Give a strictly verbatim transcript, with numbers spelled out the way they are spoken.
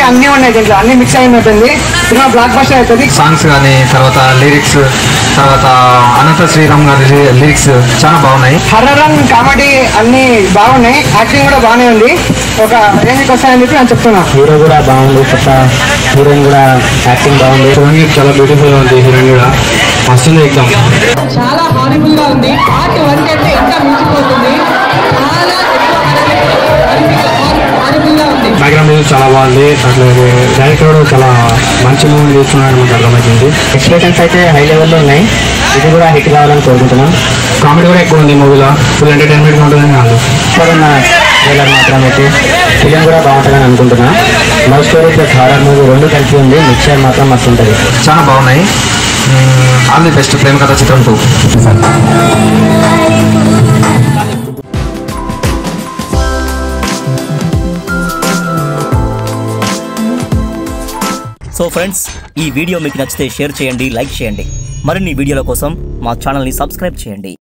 అన్ని ఉన్నాయి దీంట్లో, అన్ని మిక్స్ అయినట్టుంది. సినిమా బ్లాక్ బస్టర్ అవుతుంది. సాంగ్స్ కానీ, తర్వాత లిరిక్స్, తర్వాత అనంత శ్రీరామ్ గారి లిరిక్స్ చాలా బాగున్నాయి. హర్రర్ అండ్ కామెడీ అన్ని బాగున్నాయి. యాక్టింగ్ కూడా బాగానే ఉంది. ఒక రేంజ్కి వస్తాయని చెప్పి నేను చెప్తున్నా. హీరో కూడా బాగుంది, కొత్త హీరోయిన్ కూడా యాక్టింగ్ బాగుంది. సంగీత్ చాలా బ్యూటిఫుల్ గా ఉంది. హీరోయిన్ కూడా మస్తుంది. ఎగ్జామ్ చాలా హారిబుల్ గా ఉంది. పార్ట్ వన్ కంటే ఇంకా మించిపోతుంది. చాలా హారిబుల్ గా ఉంది. బ్యాక్గ్రౌండ్ మ్యూజిక్ చాలా బాగుంది. అట్లాగే డైరెక్టర్ కూడా చాలా మంచి మూవీ చేస్తున్నాడు మనకు అర్థమవుతుంది. ఎక్స్ప్రెషన్స్ అయితే హై లెవెల్లో ఉన్నాయి. ఇది కూడా హిట్ కావాలని కోరుకుంటున్నాం. కామెడీ కూడా ఎక్కువ ఉంది మూవీలో. ఫుల్ ఎంటర్టైన్మెంట్గా ఉంటుందని కాదు. ఇప్పుడున్న ట్రైలర్ మాత్రం అయితే ఫిలిం కూడా బాగుంటుందని అనుకుంటున్నా. Love story plus horror movie రెండు కలిసి ఉంది. మిక్చర్ మాత్రం మస్తు ఉంటుంది. చాలా బాగున్నాయి. All the best. ప్రేమ కథ చిత్రం టూ. సో ఫ్రెండ్స్, ఈ వీడియో మీకు నచ్చితే షేర్ చేయండి, లైక్ చేయండి. మరిన్ని వీడియోల కోసం మా ఛానల్ని సబ్స్క్రైబ్ చేయండి.